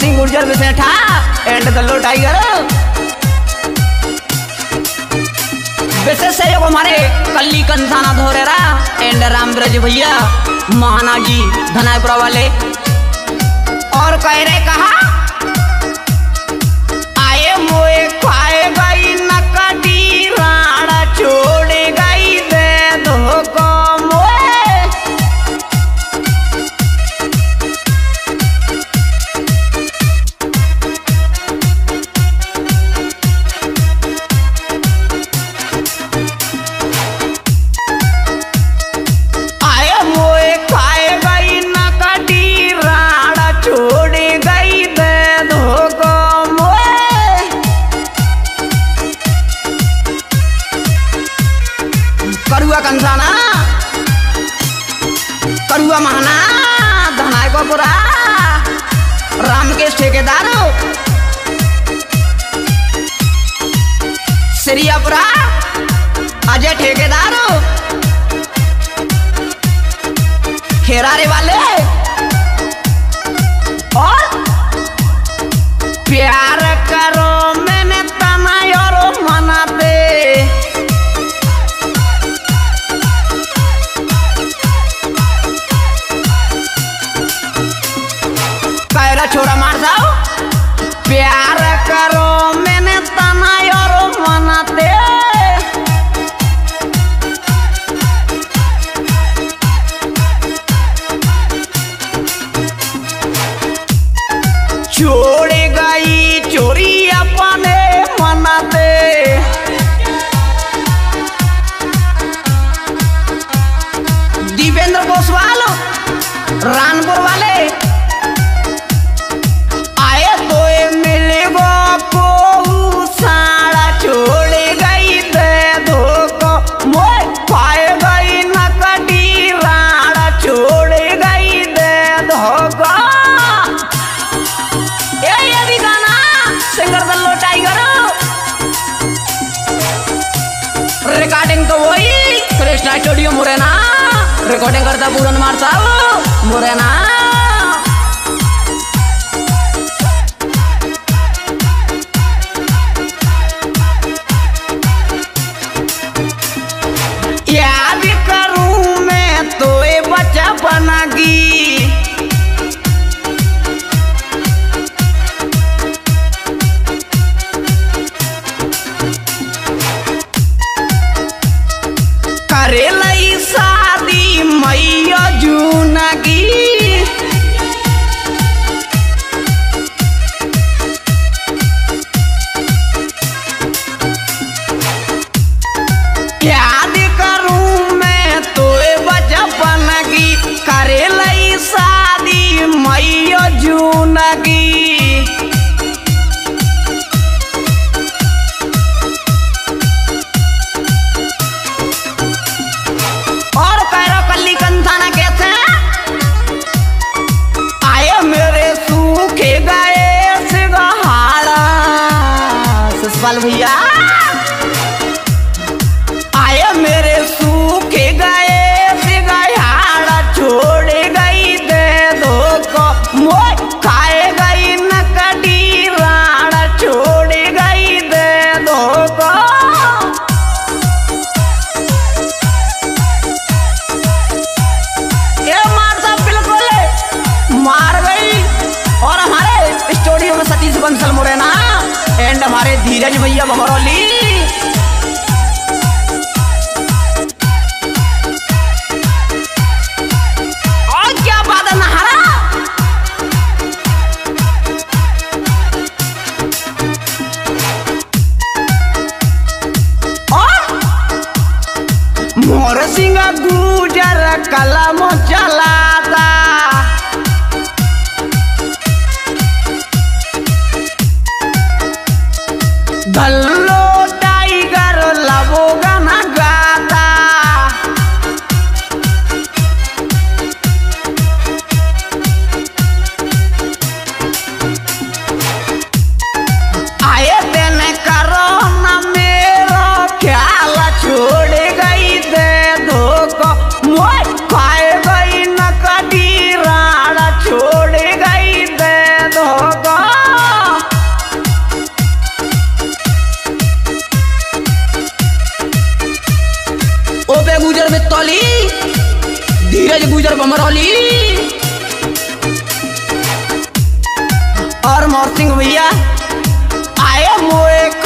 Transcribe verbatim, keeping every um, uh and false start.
सिंह गुर्जर विसेठा एंड दल्लो टाइगर। विशेष सहयोग हमारे कल्ली कंसाना धोरेरा एंड रामब्रज भैया महाना जी धनायपुरा वाले। और कह रहे कहा आए मोए खाए गई नकटी राणा छोड़ गई दे दो को मोए। आए मोए खाए गई नकटी राणा छोड़ गई दे दो को मोए। करुआ कंसाना करुआ महाना धनाय को पुरा रामकेश ठेकेदार सिरियापुरा अजय ठेकेदार खेरारे वाले और प्यार करो मैंने तना और मनाते। कैरा छोरा मार जाओ प्यार करो मैंने तना और मनाते। छोड़ गई चोरी अपने मनाते। दीपेंद्र गोस्वाल रानपुर वाले आए तो मिलेगो को साड़ा छोड़ गई दे दो को मोए पाए गई नकटी राणा छोड़ गई दे दो को। ये ये भी गाना सिंगर दल्लो टाइगर रिकॉर्डिंग तो वही कृष्णा स्टूडियो मुरैना रिकॉर्डिंग करता पूरन मार साहब मुरैना। याद करूं मैं तो ये बच्चा बनागी करे लई शादी मैया जूनगी। याद करूं मैं तो बचपन की करे लई शादी मैया जूनगी। और कैरो कल्ली कंसाना कैसे आए मेरे सूखे गए सिगहाड़ा ससपाल भैया आए मेरे सूखे गए सिगहाड़ा छोड़ गई दे दो को मोए खाए गई नकटी राणा छोड़ गई दे दो को। मार गई। और हमारे स्टूडियो में सतीश बंसल मुरैना एंड हमारे धीरज भैया भमरौली। और क्या बात है नहारा और मोर सिंह गुजर कलम चलाता। दल्लो टाइगर लबो गाना गाता। आए दिन करो न मेरो ख्याल छोड़ गई दे दो को मोए खाए गई नकटी राणा छोड़ गई दे दो को। संजय गुजर बितौली, धीरज गुजर बमरौली और मोर सिंह भैया आए मोए